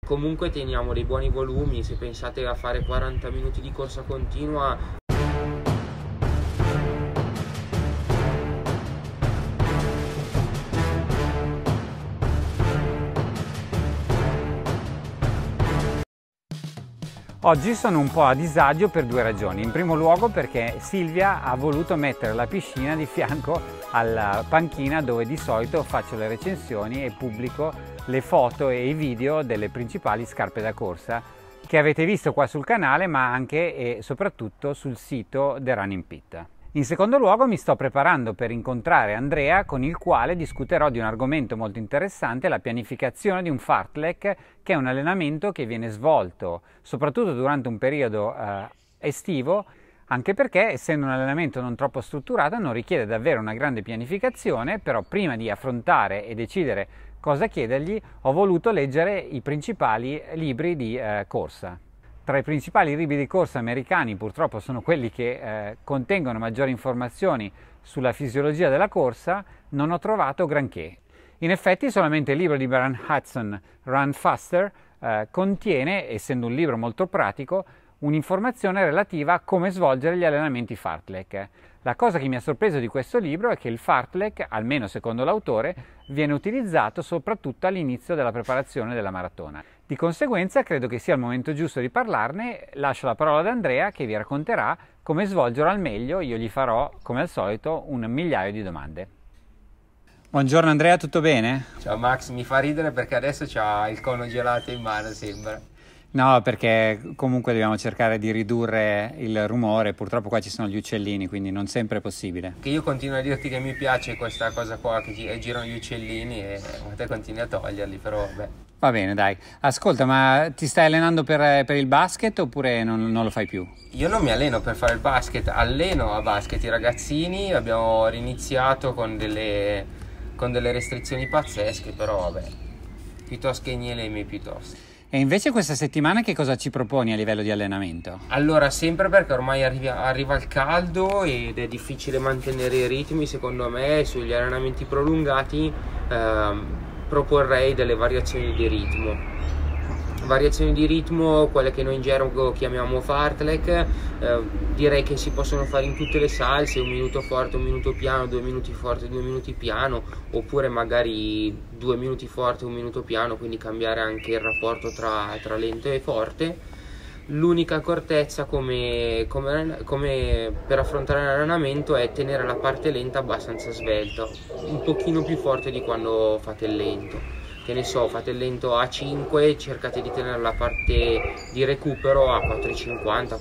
Comunque teniamo dei buoni volumi, se pensate a fare 40 minuti di corsa continua. Oggi sono un po' a disagio per due ragioni. In primo luogo perché Silvia ha voluto mettere la piscina di fianco alla panchina dove di solito faccio le recensioni e pubblico le foto e i video delle principali scarpe da corsa che avete visto qua sul canale, ma anche e soprattutto sul sito The Running Pit. In secondo luogo mi sto preparando per incontrare Andrea, con il quale discuterò di un argomento molto interessante, la pianificazione di un fartlek, che è un allenamento che viene svolto soprattutto durante un periodo estivo, anche perché, essendo un allenamento non troppo strutturato, non richiede davvero una grande pianificazione. Però prima di affrontare e decidere cosa chiedergli, ho voluto leggere i principali libri di corsa. Tra i principali libri di corsa americani purtroppo sono quelli che contengono maggiori informazioni sulla fisiologia della corsa, non ho trovato granché. In effetti solamente il libro di Brian Hudson, Run Faster, contiene, essendo un libro molto pratico, un'informazione relativa a come svolgere gli allenamenti fartlek. La cosa che mi ha sorpreso di questo libro è che il fartlek, almeno secondo l'autore, viene utilizzato soprattutto all'inizio della preparazione della maratona. Di conseguenza credo che sia il momento giusto di parlarne. Lascio la parola ad Andrea che vi racconterà come svolgerlo al meglio. Io gli farò, come al solito, un migliaio di domande. Buongiorno Andrea, tutto bene? Ciao Max, mi fa ridere perché adesso c'ha il cono gelato in mano, sembra. No, perché comunque dobbiamo cercare di ridurre il rumore, purtroppo qua ci sono gli uccellini, quindi non sempre è possibile. Che io continuo a dirti che mi piace questa cosa qua, che girano gli uccellini e te continui a toglierli, però vabbè. Va bene, dai. Ascolta, ma ti stai allenando per il basket oppure non lo fai più? Io non mi alleno per fare il basket, alleno a basket i ragazzini, abbiamo riniziato con delle restrizioni pazzesche, però vabbè, piuttosto che gnelemi piuttosto. E invece questa settimana che cosa ci proponi a livello di allenamento? Allora, sempre perché ormai arriva il caldo ed è difficile mantenere i ritmi, secondo me, sugli allenamenti prolungati proporrei delle variazioni di ritmo. Variazioni di ritmo, quelle che noi in gergo chiamiamo fartlek, direi che si possono fare in tutte le salse, un minuto forte, un minuto piano, 2 minuti forte, 2 minuti piano, oppure magari 2 minuti forte, 1 minuto piano, quindi cambiare anche il rapporto tra lento e forte. L'unica accortezza come per affrontare l'allenamento è tenere la parte lenta abbastanza svelta, un pochino più forte di quando fate il lento. Che ne so, fate il lento a 5, cercate di tenere la parte di recupero a 4,50,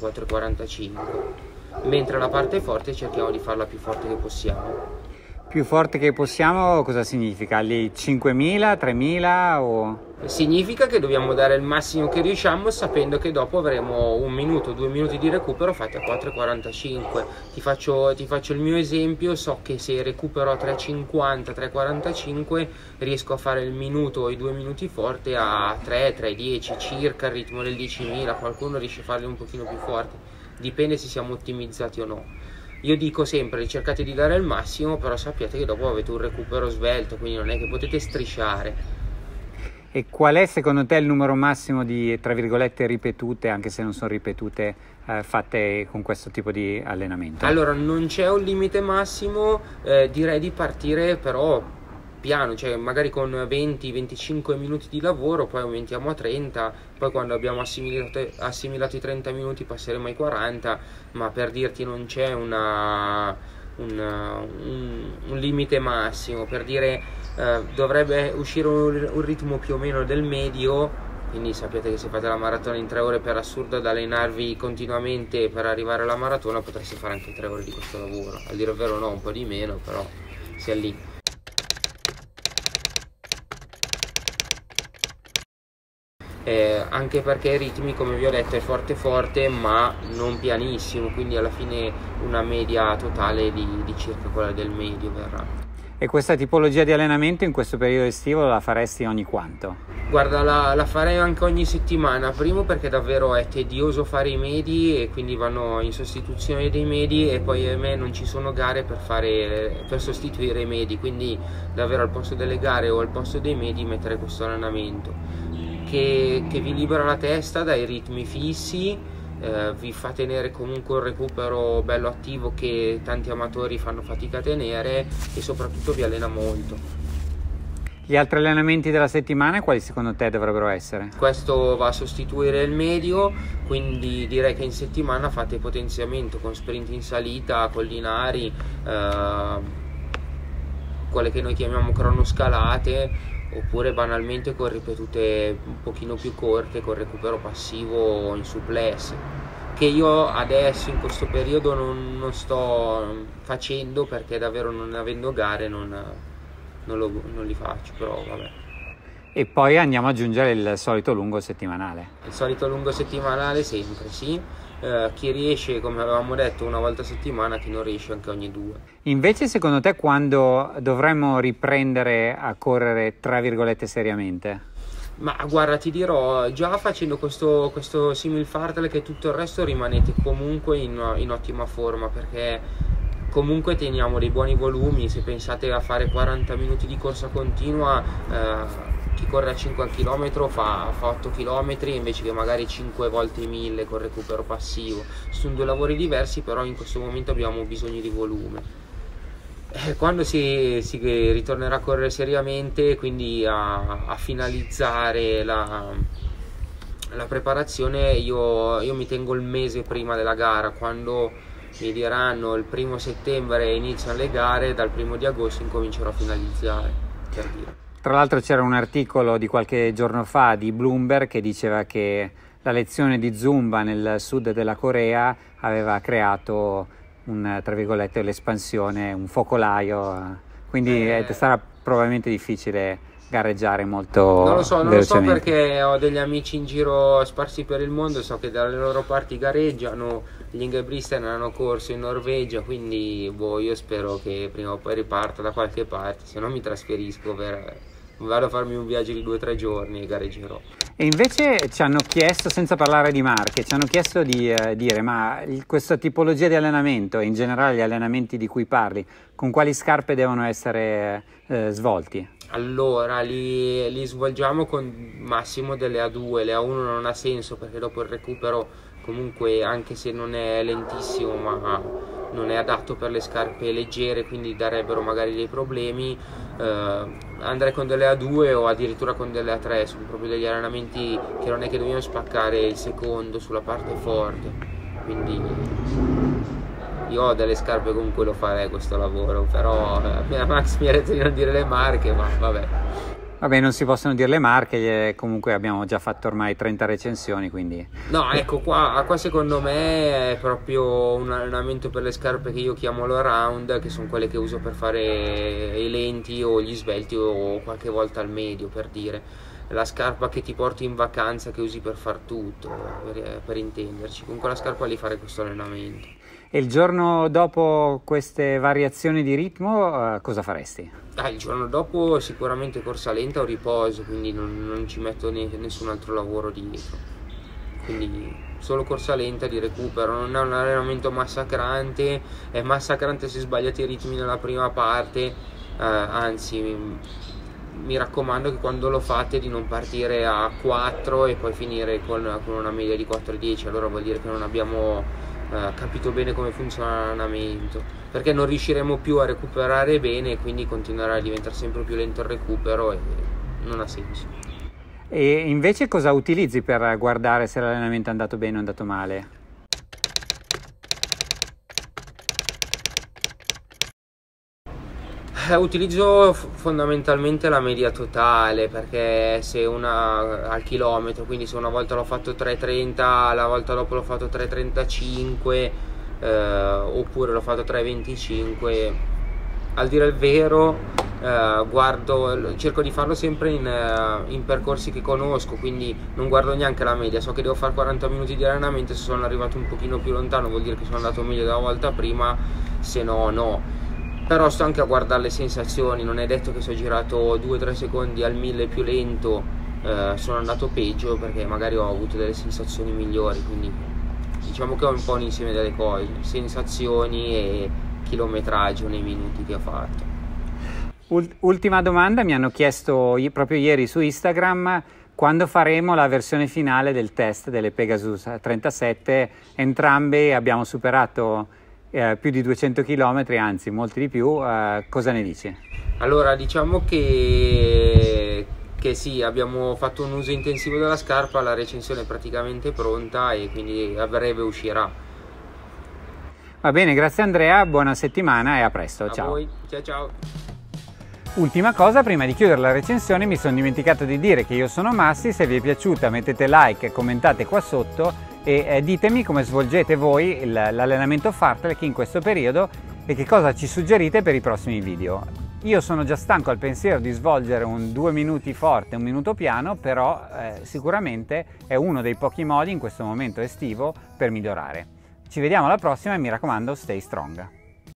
4,45, mentre la parte forte cerchiamo di farla più forte che possiamo. Più forte che possiamo cosa significa? Lì 5.000, 3.000 o... Significa che dobbiamo dare il massimo che riusciamo, sapendo che dopo avremo 1 minuto, 2 minuti di recupero fatti a 4,45. Ti faccio il mio esempio: so che se recupero a 3,50, 3,45 riesco a fare il minuto o i 2 minuti forte a 3, 3,10 circa, il ritmo del 10.000. Qualcuno riesce a farli un pochino più forti, dipende se siamo ottimizzati o no. Io dico sempre, cercate di dare il massimo, però sappiate che dopo avete un recupero svelto, quindi non è che potete strisciare. E qual è secondo te il numero massimo di, tra virgolette, ripetute, anche se non sono ripetute, fatte con questo tipo di allenamento? Allora, non c'è un limite massimo, direi di partire però piano, cioè magari con 20-25 minuti di lavoro, poi aumentiamo a 30, poi quando abbiamo assimilato i 30 minuti passeremo ai 40, ma per dirti non c'è un limite massimo. Per dire, dovrebbe uscire un ritmo più o meno del medio, quindi sapete che se fate la maratona in 3 ore, per assurdo, ad allenarvi continuamente per arrivare alla maratona, potreste fare anche 3 ore di questo lavoro. A dire il vero no, un po' di meno, però sia lì. Anche perché i ritmi, come vi ho detto, è forte ma non pianissimo, quindi alla fine una media totale di circa quella del medio verrà. E questa tipologia di allenamento in questo periodo estivo la faresti ogni quanto? Guarda, la farei anche ogni settimana, primo perché davvero è tedioso fare i medi e quindi vanno in sostituzione dei medi, e poi a me non ci sono gare per sostituire i medi, quindi davvero al posto delle gare o al posto dei medi mettere questo allenamento, che vi libera la testa dai ritmi fissi, vi fa tenere comunque un recupero bello attivo che tanti amatori fanno fatica a tenere, e soprattutto vi allena molto. Gli altri allenamenti della settimana quali secondo te dovrebbero essere? Questo va a sostituire il medio, quindi direi che in settimana fate potenziamento con sprint in salita, collinari, quelle che noi chiamiamo cronoscalate, oppure banalmente con ripetute un pochino più corte con recupero passivo in suplex, che io adesso in questo periodo non sto facendo perché davvero, non avendo gare, non li faccio, però vabbè. E poi andiamo ad aggiungere il solito lungo settimanale. Il solito lungo settimanale sempre, sì. Chi riesce, come avevamo detto, una volta a settimana, chi non riesce anche ogni 2. Invece secondo te quando dovremmo riprendere a correre tra virgolette seriamente? Ma guarda, ti dirò, già facendo questo simil fartlek e tutto il resto rimanete comunque in ottima forma, perché comunque teniamo dei buoni volumi. Se pensate a fare 40 minuti di corsa continua, chi corre a 5 km fa 8 km invece che magari 5 volte 1000 con recupero passivo. Sono 2 lavori diversi, però in questo momento abbiamo bisogno di volume. Quando si ritornerà a correre seriamente, quindi a finalizzare la preparazione, io mi tengo il mese prima della gara. Quando mi diranno il 1° settembre iniziano le gare, dal 1° di agosto incomincerò a finalizzare, per dire. Tra l'altro c'era un articolo di qualche giorno fa di Bloomberg che diceva che la lezione di Zumba nel sud della Corea aveva creato tra virgolette l'espansione, un focolaio, quindi sarà probabilmente difficile gareggiare molto non lo so perché ho degli amici in giro sparsi per il mondo, so che dalle loro parti gareggiano, gli Ingebrigtsen hanno corso in Norvegia, quindi io spero che prima o poi riparta da qualche parte, se no mi trasferisco, vado a farmi un viaggio di 2 o 3 giorni e gareggerò. E invece ci hanno chiesto, senza parlare di marche, ci hanno chiesto di dire, ma questa tipologia di allenamento e in generale gli allenamenti di cui parli, con quali scarpe devono essere svolti? Allora, li svolgiamo con massimo delle A2, le A1 non ha senso perché dopo il recupero comunque, anche se non è lentissimo, ma non è adatto per le scarpe leggere, quindi darebbero magari dei problemi. Andrei con delle A2 o addirittura con delle A3, sono proprio degli allenamenti che non è che dobbiamo spaccare il secondo sulla parte forte, quindi io ho delle scarpe con cui lo farei questo lavoro, però Max mi ha detto di non dire le marche, ma vabbè. Vabbè, non si possono dire le marche, comunque abbiamo già fatto ormai 30 recensioni, quindi... No, ecco, qua secondo me è proprio un allenamento per le scarpe che io chiamo all-around, che sono quelle che uso per fare i lenti o gli svelti o qualche volta al medio, per dire. La scarpa che ti porti in vacanza, che usi per far tutto, per intenderci. Con quella scarpa lì fare questo allenamento. E il giorno dopo queste variazioni di ritmo cosa faresti? Il giorno dopo sicuramente corsa lenta o riposo, quindi non ci metto nessun altro lavoro dietro. Quindi solo corsa lenta di recupero, non è un allenamento massacrante, è massacrante se sbagliate i ritmi nella prima parte, anzi mi raccomando che quando lo fate di non partire a 4 e poi finire con una media di 4,10, allora vuol dire che non abbiamo capito bene come funziona l'allenamento, perché non riusciremo più a recuperare bene e quindi continuerà a diventare sempre più lento il recupero e non ha senso. E invece cosa utilizzi per guardare se l'allenamento è andato bene o è andato male? Utilizzo fondamentalmente la media totale, perché se al chilometro, quindi se una volta l'ho fatto 3,30, la volta dopo l'ho fatto 3,35 oppure l'ho fatto 3,25, al dire il vero cerco di farlo sempre in percorsi che conosco, quindi non guardo neanche la media, so che devo fare 40 minuti di allenamento, se sono arrivato un pochino più lontano vuol dire che sono andato meglio della volta prima, se no no. Però sto anche a guardare le sensazioni, non è detto che se ho girato 2-3 secondi al 1000 più lento sono andato peggio, perché magari ho avuto delle sensazioni migliori, quindi diciamo che ho un po' un insieme delle cose, sensazioni e chilometraggio nei minuti che ho fatto. Ultima domanda, mi hanno chiesto proprio ieri su Instagram Quando faremo la versione finale del test delle Pegasus 37, entrambi abbiamo superato più di 200 km, anzi molti di più, cosa ne dici? Allora, diciamo che sì, abbiamo fatto un uso intensivo della scarpa, la recensione è praticamente pronta e quindi a breve uscirà. Va bene, grazie Andrea, buona settimana e a presto, ciao. A voi, ciao ciao. Ultima cosa, prima di chiudere la recensione mi sono dimenticato di dire che io sono Massi. Se vi è piaciuta mettete like e commentate qua sotto e ditemi come svolgete voi l'allenamento fartlek in questo periodo e che cosa ci suggerite per i prossimi video. Io sono già stanco al pensiero di svolgere un 2 minuti forte e 1 minuto piano, però sicuramente è uno dei pochi modi in questo momento estivo per migliorare. Ci vediamo alla prossima e mi raccomando, stay strong!